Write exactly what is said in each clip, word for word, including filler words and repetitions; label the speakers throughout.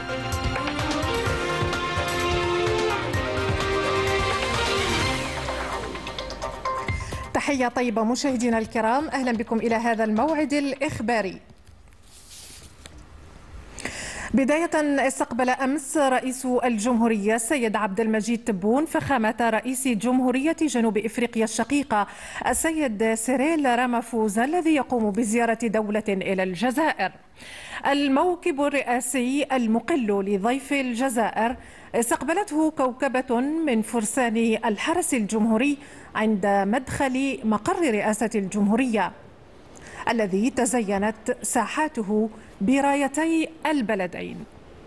Speaker 1: تحية طيبة مشاهدينا الكرام، أهلا بكم إلى هذا الموعد الإخباري. بداية، استقبل أمس رئيس الجمهورية السيد عبد المجيد تبون فخامة رئيس جمهورية جنوب إفريقيا الشقيقة السيد سيريل رامافوزا الذي يقوم بزيارة دولة إلى الجزائر. الموكب الرئاسي المقل لضيف الجزائر استقبلته كوكبة من فرسان الحرس الجمهوري عند مدخل مقر رئاسة الجمهورية الذي تزينت ساحاته برايتي البلدين.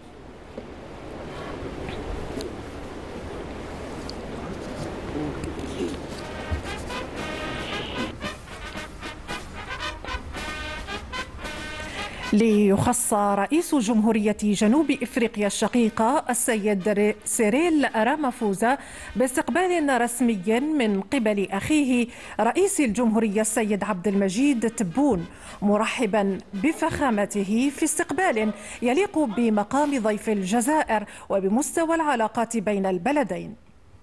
Speaker 1: ليخص رئيس جمهورية جنوب إفريقيا الشقيقة السيد سيريل رامافوزا باستقبال رسمي من قبل أخيه رئيس الجمهورية السيد عبد المجيد تبون، مرحبا بفخامته في استقبال يليق بمقام ضيف الجزائر وبمستوى العلاقات بين البلدين.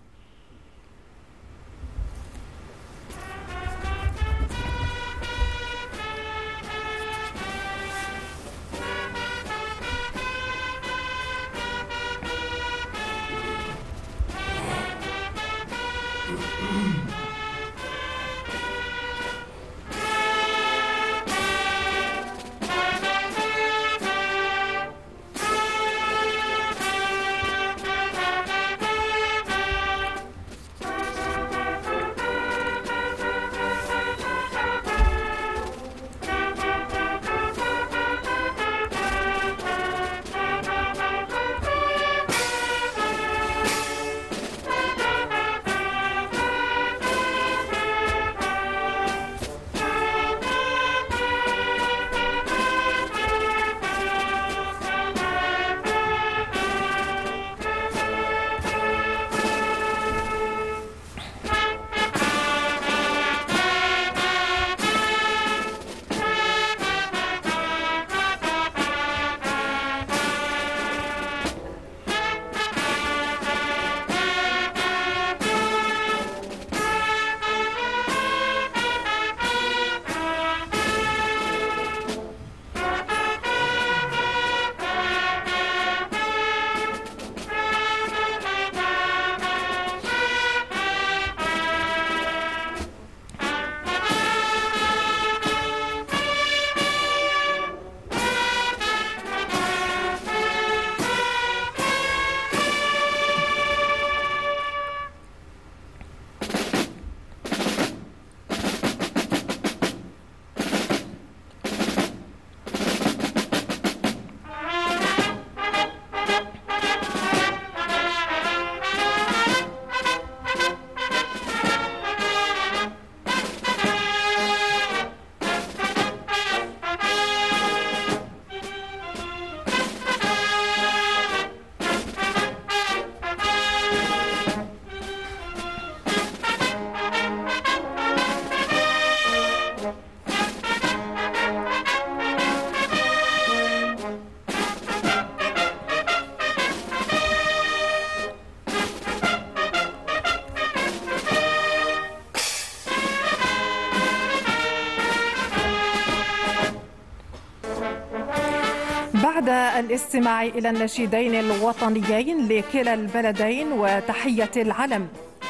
Speaker 1: بعد الاستماع إلى النشيدين الوطنيين لكلا البلدين وتحية العلم،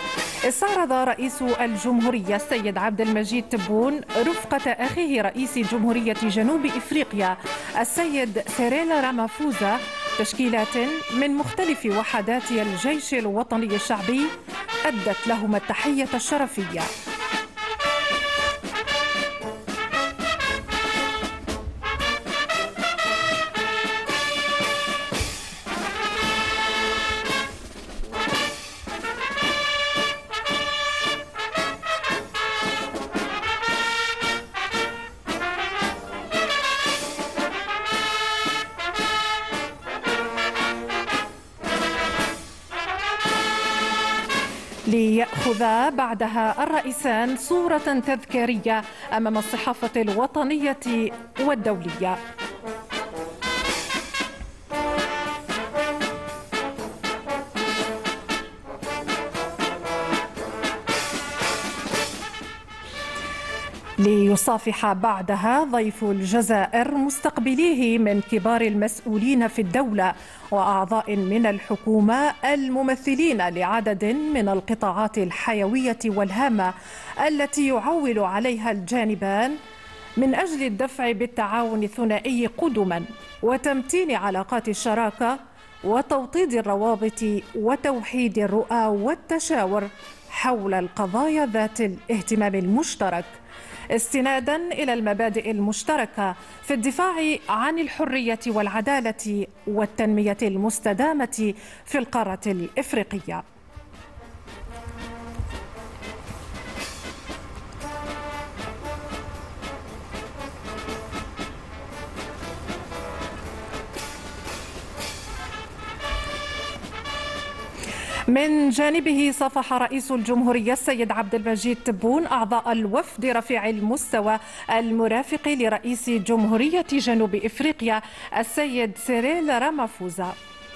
Speaker 1: استعرض رئيس الجمهورية السيد عبد المجيد تبون رفقة أخيه رئيس جمهورية جنوب إفريقيا السيد سيريل رامافوزا تشكيلات من مختلف وحدات الجيش الوطني الشعبي أدت لهم التحية الشرفية. ليأخذ بعدها الرئيسان صورة تذكارية أمام الصحافة الوطنية والدولية. ليصافح بعدها ضيف الجزائر مستقبليه من كبار المسؤولين في الدولة وأعضاء من الحكومة الممثلين لعدد من القطاعات الحيوية والهامة التي يعول عليها الجانبان من أجل الدفع بالتعاون الثنائي قدما وتمتين علاقات الشراكة وتوطيد الروابط وتوحيد الرؤى والتشاور حول القضايا ذات الاهتمام المشترك، استنادا إلى المبادئ المشتركة في الدفاع عن الحرية والعدالة والتنمية المستدامة في القارة الإفريقية. من جانبه صافح رئيس الجمهورية السيد عبد المجيد تبون أعضاء الوفد رفيع المستوى المرافق لرئيس جمهورية جنوب إفريقيا السيد سيريل رامافوزا.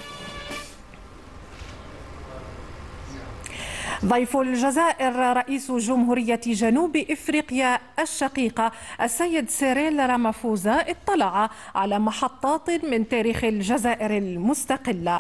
Speaker 1: ضيف الجزائر رئيس جمهورية جنوب إفريقيا الشقيقة السيد سيريل رامافوزا اطلع على محطات من تاريخ الجزائر المستقلة.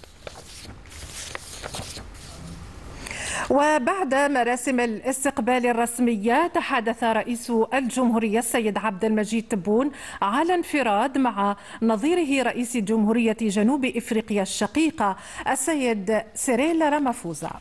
Speaker 1: وبعد مراسم الاستقبال الرسمية تحدث رئيس الجمهورية السيد عبد المجيد تبون على انفراد مع نظيره رئيس جمهورية جنوب إفريقيا الشقيقة السيد سيريل رامافوزا.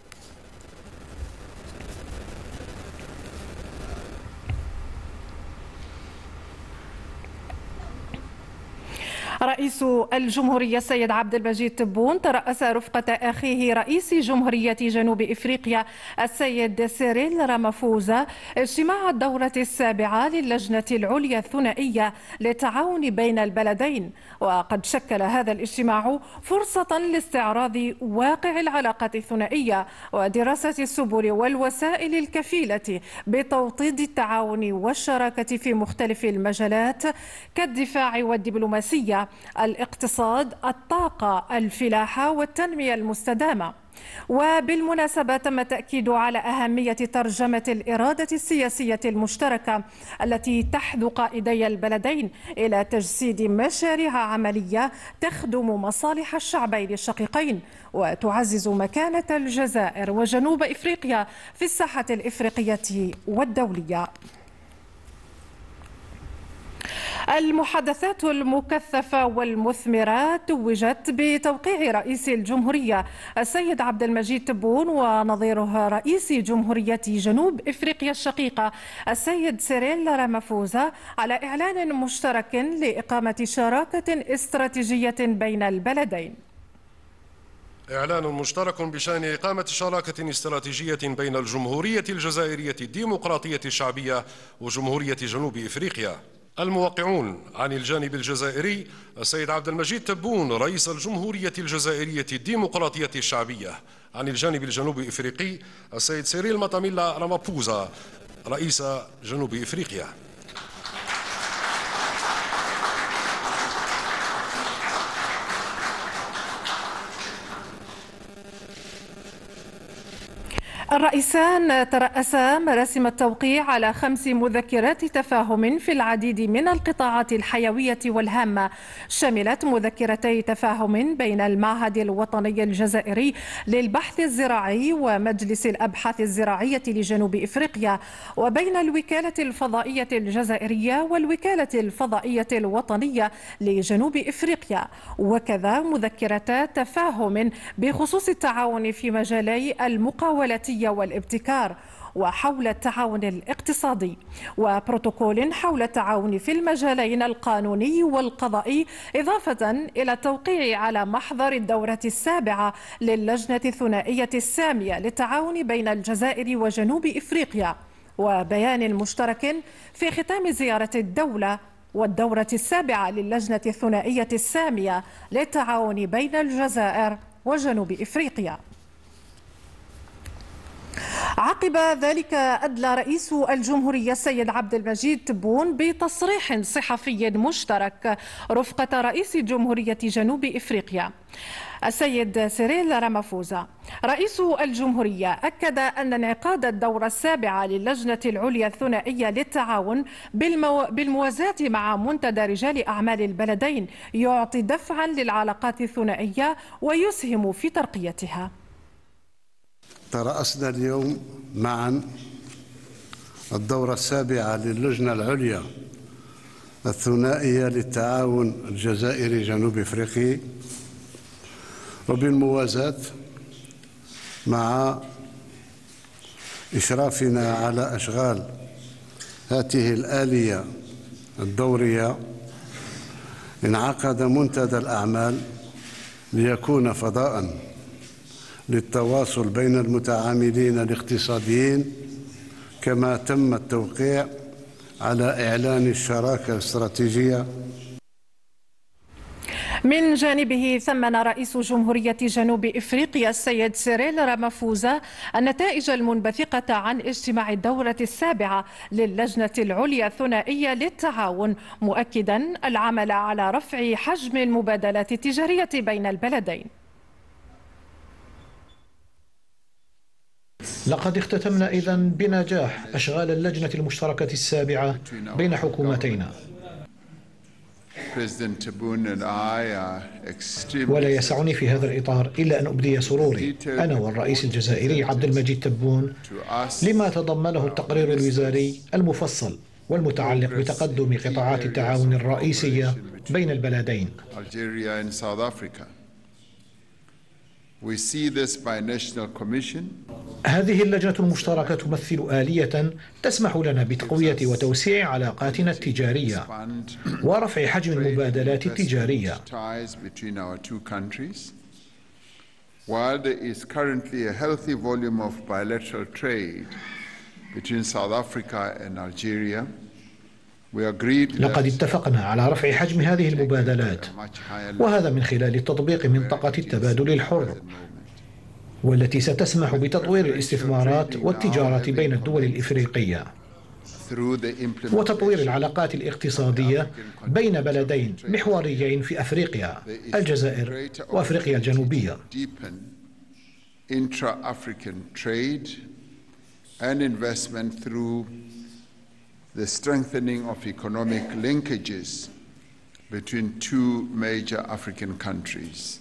Speaker 1: رئيس الجمهورية السيد عبد المجيد تبون ترأس رفقة أخيه رئيس جمهورية جنوب إفريقيا السيد سيريل رامافوزا اجتماع الدورة السابعة للجنة العليا الثنائية للتعاون بين البلدين، وقد شكل هذا الاجتماع فرصة لاستعراض واقع العلاقات الثنائية ودراسة السبل والوسائل الكفيلة بتوطيد التعاون والشراكة في مختلف المجالات كالدفاع والدبلوماسية، الاقتصاد، الطاقة، الفلاحة والتنمية المستدامة. وبالمناسبة تم التأكيد على أهمية ترجمة الإرادة السياسية المشتركة التي تحث قائدي البلدين إلى تجسيد مشاريع عملية تخدم مصالح الشعبين الشقيقين وتعزز مكانة الجزائر وجنوب إفريقيا في الساحة الإفريقية والدولية. المحادثات المكثفة والمثمرة توجت بتوقيع رئيس الجمهورية السيد عبد المجيد تبون ونظيره رئيس جمهورية جنوب إفريقيا الشقيقة السيد سيريل رامافوزا على إعلان مشترك لإقامة شراكة استراتيجية بين البلدين.
Speaker 2: إعلان مشترك بشأن إقامة شراكة استراتيجية بين الجمهورية الجزائرية الديمقراطية الشعبية وجمهورية جنوب إفريقيا. الموقعون عن الجانب الجزائري السيد عبد المجيد تبون رئيس الجمهورية الجزائرية الديمقراطية الشعبية، عن الجانب الجنوب إفريقي السيد سيريل ماتاميلا رامافوزا رئيس جنوب إفريقيا.
Speaker 1: الرئيسان ترأسا مراسم التوقيع على خمس مذكرات تفاهم في العديد من القطاعات الحيوية والهامة، شملت مذكرتي تفاهم بين المعهد الوطني الجزائري للبحث الزراعي ومجلس الأبحاث الزراعية لجنوب إفريقيا، وبين الوكالة الفضائية الجزائرية والوكالة الفضائية الوطنية لجنوب إفريقيا، وكذا مذكرة تفاهم بخصوص التعاون في مجالي المقاولة والابتكار وحول التعاون الاقتصادي، وبروتوكول حول التعاون في المجالين القانوني والقضائي، إضافة إلى التوقيع على محضر الدورة السابعة للجنة الثنائية السامية للتعاون بين الجزائر وجنوب إفريقيا، وبيان مشترك في ختام زيارة الدولة والدورة السابعة للجنة الثنائية السامية للتعاون بين الجزائر وجنوب إفريقيا. عقب ذلك أدلى رئيس الجمهورية السيد عبد المجيد تبون بتصريح صحفي مشترك رفقة رئيس جمهورية جنوب إفريقيا السيد سيريل رامافوزا رئيس الجمهورية أكد أن انعقاد الدورة السابعة للجنة العليا الثنائية للتعاون بالمو... بالموازاة مع منتدى رجال أعمال البلدين يعطي دفعا للعلاقات الثنائية ويسهم في ترقيتها.
Speaker 3: ترأسنا اليوم معا الدورة السابعة للجنة العليا الثنائية للتعاون الجزائري جنوب أفريقي، وبالموازاة مع إشرافنا على أشغال هذه الآلية الدورية انعقد منتدى الأعمال ليكون فضاء للتواصل بين المتعاملين الاقتصاديين، كما تم التوقيع على إعلان الشراكة الاستراتيجية.
Speaker 1: من جانبه ثمن رئيس جمهورية جنوب إفريقيا السيد سيريل رامافوزا النتائج المنبثقة عن اجتماع الدورة السابعة للجنة العليا الثنائية للتعاون، مؤكدا العمل على رفع حجم المبادلات التجارية بين البلدين.
Speaker 4: لقد اختتمنا إذن بنجاح أشغال اللجنة المشتركة السابعة بين حكومتينا، ولا يسعني في هذا الإطار إلا أن أبدي سروري أنا والرئيس الجزائري عبد المجيد تبون لما تضمنه التقرير الوزاري المفصل والمتعلق بتقدم قطاعات التعاون الرئيسية بين البلدين. هذه اللجنة المشتركة تمثل آلية تسمح لنا بتقوية وتوسيع علاقاتنا التجارية ورفع حجم المبادلات التجارية.
Speaker 5: While there is currently a healthy volume of bilateral trade between South Africa and Algeria,
Speaker 4: لقد اتفقنا على رفع حجم هذه المبادلات، وهذا من خلال تطبيق منطقة التبادل الحر، والتي ستسمح بتطوير الاستثمارات والتجارة بين الدول الإفريقية وتطوير العلاقات الاقتصادية بين بلدين محوريين في أفريقيا، الجزائر وأفريقيا الجنوبية.
Speaker 5: the strengthening of economic linkages between two major African countries.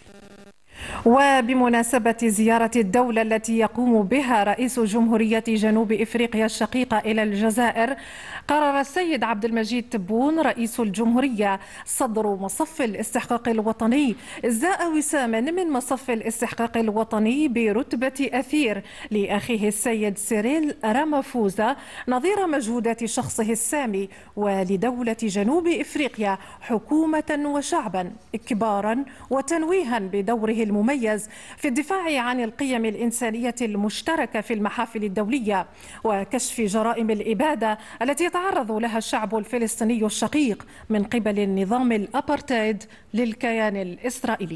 Speaker 1: وبمناسبة زيارة الدولة التي يقوم بها رئيس جمهورية جنوب إفريقيا الشقيقة إلى الجزائر، قرر السيد عبد المجيد تبون رئيس الجمهورية صدر مصف الاستحقاق الوطني إزاء وسام من مصف الاستحقاق الوطني برتبة أثير لأخيه السيد سيريل رامافوزا، نظير مجهودات شخصه السامي ولدولة جنوب إفريقيا حكومة وشعبا، إكبارا وتنويها بدوره المميز في الدفاع عن القيم الإنسانية المشتركة في المحافل الدولية وكشف جرائم الإبادة التي يتعرض لها الشعب الفلسطيني الشقيق من قبل النظام الأبارتايد للكيان الإسرائيلي.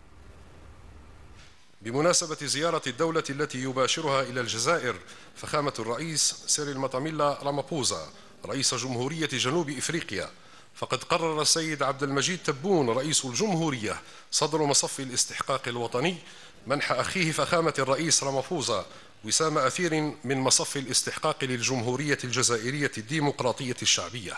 Speaker 2: بمناسبة زيارة الدولة التي يباشرها إلى الجزائر فخامة الرئيس سيريل ماتاميلا رامافوزا رئيس جمهورية جنوب إفريقيا، فقد قرر السيد عبد المجيد تبون رئيس الجمهورية صدر مصف الاستحقاق الوطني منح أخيه فخامة الرئيس رامافوزا وسام أثير من مصف الاستحقاق للجمهورية الجزائرية الديمقراطية الشعبية.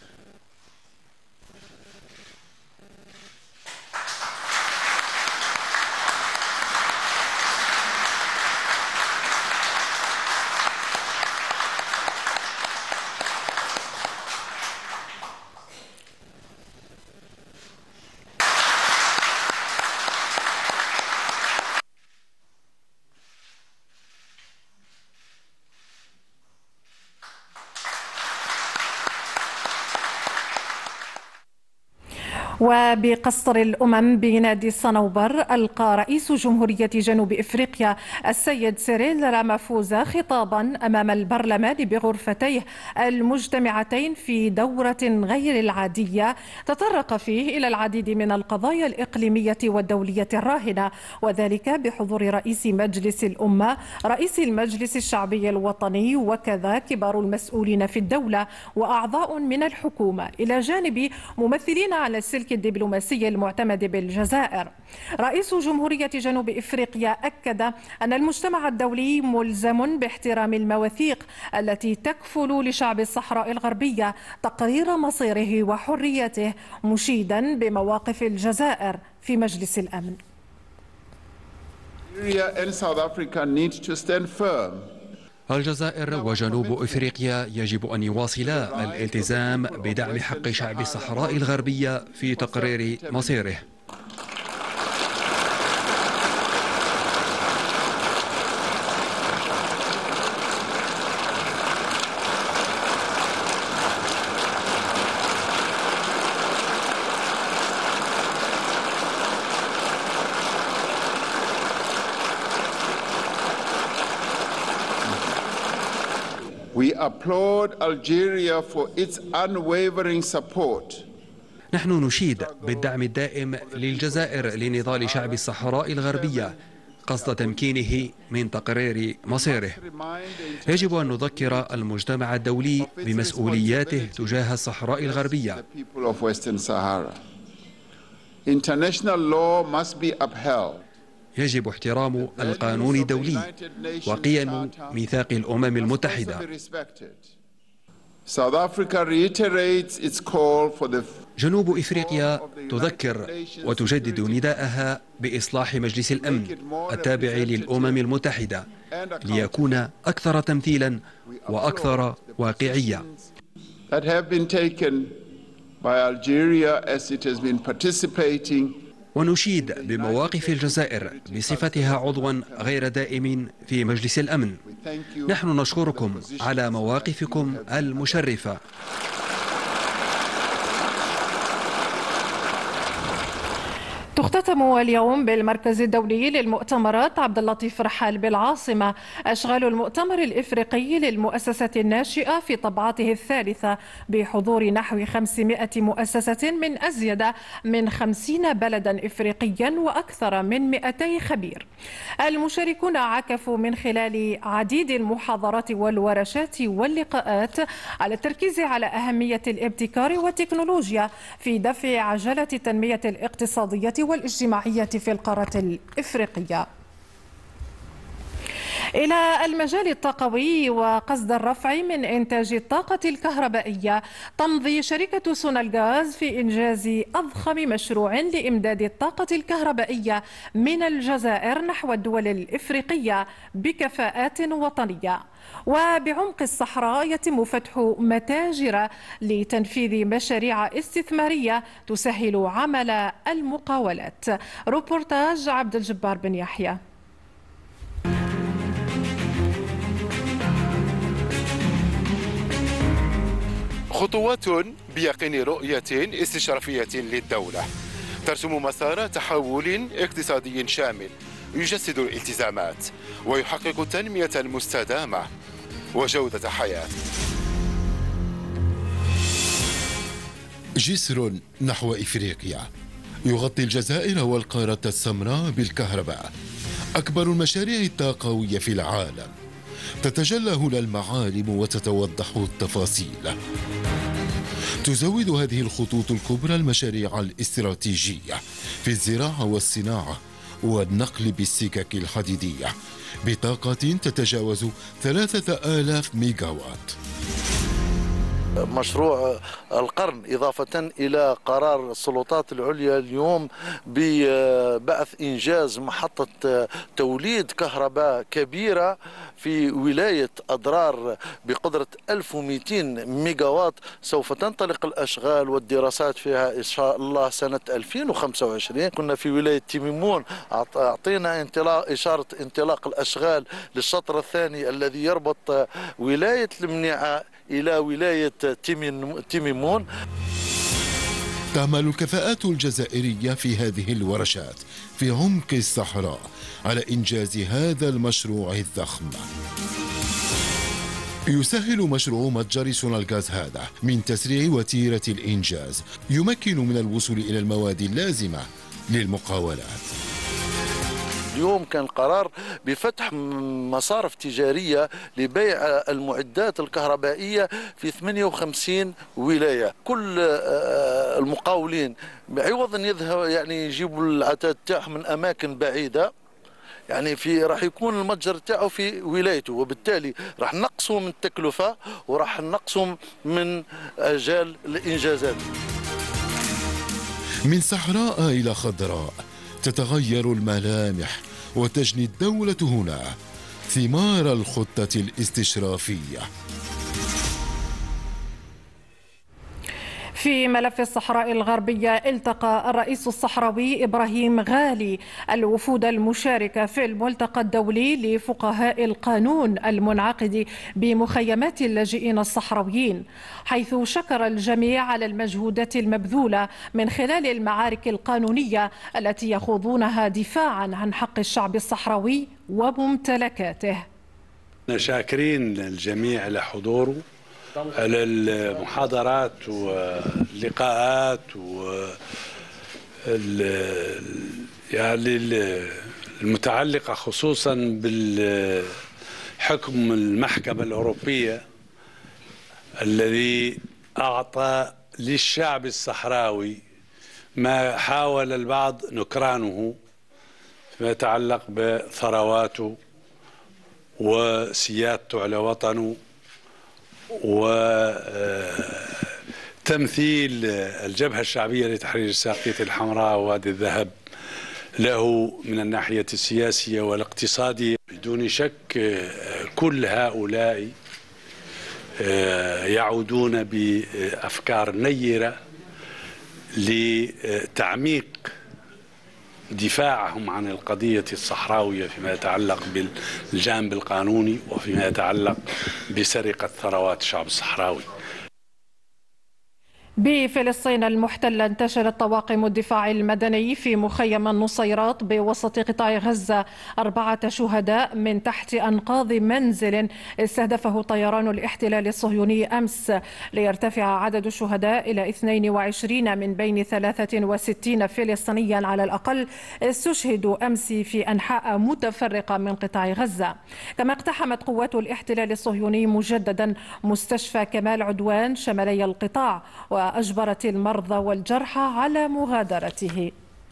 Speaker 1: وبقصر الأمم بنادي الصنوبر ألقى رئيس جمهورية جنوب إفريقيا السيد سيريل رامافوزا خطابا أمام البرلمان بغرفتيه المجتمعتين في دورة غير العادية تطرق فيه إلى العديد من القضايا الإقليمية والدولية الراهنة، وذلك بحضور رئيس مجلس الأمة، رئيس المجلس الشعبي الوطني، وكذا كبار المسؤولين في الدولة وأعضاء من الحكومة، إلى جانب ممثلين على السلك المسلك الدبلوماسي المعتمد بالجزائر. رئيس جمهورية جنوب إفريقيا أكد أن المجتمع الدولي ملزم باحترام المواثيق التي تكفل لشعب الصحراء الغربية تقرير مصيره وحريته، مشيدا بمواقف الجزائر في مجلس الأمن.
Speaker 6: الجزائر وجنوب إفريقيا يجب أن يواصلا الالتزام بدعم حق شعب الصحراء الغربية في تقرير مصيره.
Speaker 5: We applaud Algeria for its unwavering support.
Speaker 6: نحن نشيد بالدعم الدائم للجزائر لنضال شعب الصحراء الغربية قصد تمكينه من تقرير مصيره. يجب أن نذكر المجتمع الدولي بمسؤولياته تجاه الصحراء الغربية.
Speaker 5: International law must be upheld.
Speaker 6: يجب احترام القانون الدولي وقيم ميثاق الأمم المتحدة. جنوب إفريقيا تذكر وتجدد نداءها بإصلاح مجلس الأمن التابع للأمم المتحدة ليكون أكثر تمثيلا وأكثر واقعية. ونشيد بمواقف الجزائر بصفتها عضوا غير دائم في مجلس الأمن. نحن نشكركم على مواقفكم المشرفة.
Speaker 1: تختتم اليوم بالمركز الدولي للمؤتمرات عبد اللطيف رحال بالعاصمة أشغال المؤتمر الإفريقي للمؤسسة الناشئة في طبعته الثالثة بحضور نحو خمسمائة مؤسسة من أزيد من خمسين بلدا إفريقيا وأكثر من مئتي خبير. المشاركون عكفوا من خلال عديد المحاضرات والورشات واللقاءات على التركيز على أهمية الابتكار والتكنولوجيا في دفع عجلة التنمية الاقتصادية والاجتماعية في القارة الإفريقية. إلى المجال الطاقوي وقصد الرفع من إنتاج الطاقة الكهربائية، تمضي شركة سونالغاز في إنجاز أضخم مشروع لإمداد الطاقة الكهربائية من الجزائر نحو الدول الإفريقية بكفاءات وطنية. وبعمق الصحراء يتم فتح متاجر لتنفيذ مشاريع استثمارية تسهل عمل المقاولات. روبورتاج عبد الجبار بن يحيى.
Speaker 7: خطوات بيقين رؤية استشرافية للدولة ترسم مسار تحول اقتصادي شامل يجسد الالتزامات ويحقق التنمية المستدامة وجودة حياة.
Speaker 8: جسر نحو إفريقيا يغطي الجزائر والقارة السمراء بالكهرباء، أكبر المشاريع الطاقوية في العالم. تتجلى هنا المعالم وتتوضح التفاصيل. تزود هذه الخطوط الكبرى المشاريع الاستراتيجية في الزراعة والصناعة والنقل بالسكك الحديدية بطاقة تتجاوز ثلاثة آلاف ميجاوات.
Speaker 9: مشروع القرن إضافة إلى قرار السلطات العليا اليوم ببعث إنجاز محطة توليد كهرباء كبيرة في ولاية أضرار بقدرة ألف ومئتين ميجاوات. سوف تنطلق الأشغال والدراسات فيها إن شاء الله سنة ألفين وخمسة وعشرين. كنا في ولاية تيميمون، أعطينا انطلاق إشارة انطلاق الأشغال للشطر الثاني الذي يربط ولاية المنيعة إلى ولاية تيميمون.
Speaker 8: تعمل الكفاءات الجزائرية في هذه الورشات في عمق الصحراء على إنجاز هذا المشروع الضخم. يسهل مشروع متجر سونالغاز هذا من تسريع وتيرة الإنجاز، يمكن من الوصول إلى المواد اللازمة للمقاولات.
Speaker 9: اليوم كان قرار بفتح مصارف تجارية لبيع المعدات الكهربائية في ثمانية وخمسين ولاية. كل المقاولين عوض ان يذهب يعني يجيبوا العتاد تاعهم من اماكن بعيدة، يعني في راح يكون المتجر تاعه في ولايته، وبالتالي راح نقصوا من التكلفة وراح نقصوا من اجال الانجازات.
Speaker 8: من صحراء إلى خضراء تتغير الملامح وتجني الدولة هنا ثمار الخطة الاستشرافية.
Speaker 1: في ملف الصحراء الغربية التقى الرئيس الصحراوي إبراهيم غالي الوفود المشاركة في الملتقى الدولي لفقهاء القانون المنعقد بمخيمات اللاجئين الصحراويين، حيث شكر الجميع على المجهودات المبذولة من خلال المعارك القانونية التي يخوضونها دفاعا عن حق الشعب الصحراوي وممتلكاته.
Speaker 10: شاكرين الجميع لحضوره على المحاضرات واللقاءات و يعني المتعلقة خصوصا بالحكم المحكمة الأوروبية الذي أعطى للشعب الصحراوي ما حاول البعض نكرانه فيما يتعلق بثرواته وسيادته على وطنه وتمثيل الجبهة الشعبية لتحرير الساقية الحمراء ووادي الذهب له من الناحية السياسية والاقتصادية. بدون شك كل هؤلاء يعودون بأفكار نيرة لتعميق دفاعهم عن القضية الصحراوية فيما يتعلق بالجانب القانوني وفيما يتعلق بسرقة ثروات الشعب الصحراوي.
Speaker 1: بفلسطين المحتلة انتشرت طواقم الدفاع المدني في مخيم النصيرات بوسط قطاع غزة أربعة شهداء من تحت أنقاض منزل استهدفه طيران الاحتلال الصهيوني أمس، ليرتفع عدد الشهداء إلى اثنين وعشرين من بين ثلاثة وستين فلسطينيا على الأقل استشهدوا أمس في أنحاء متفرقة من قطاع غزة. كما اقتحمت قوات الاحتلال الصهيوني مجددا مستشفى كمال عدوان شمالي القطاع، وأجبرت المرضى والجرحى على مغادرته.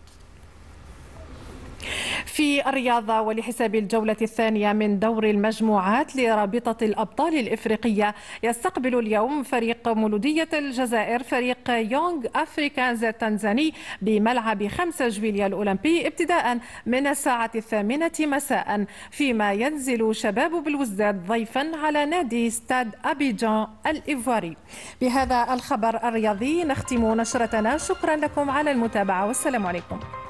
Speaker 1: في الرياضة، ولحساب الجولة الثانية من دور المجموعات لرابطة الأبطال الإفريقية، يستقبل اليوم فريق مولودية الجزائر فريق يونغ أفريكانز التنزاني بملعب خمسة جويلية الأولمبي ابتداء من الساعة الثامنة مساء، فيما ينزل شباب بلوزداد ضيفا على نادي ستاد أبيجان الإيفواري. بهذا الخبر الرياضي نختم نشرتنا، شكرا لكم على المتابعة والسلام عليكم.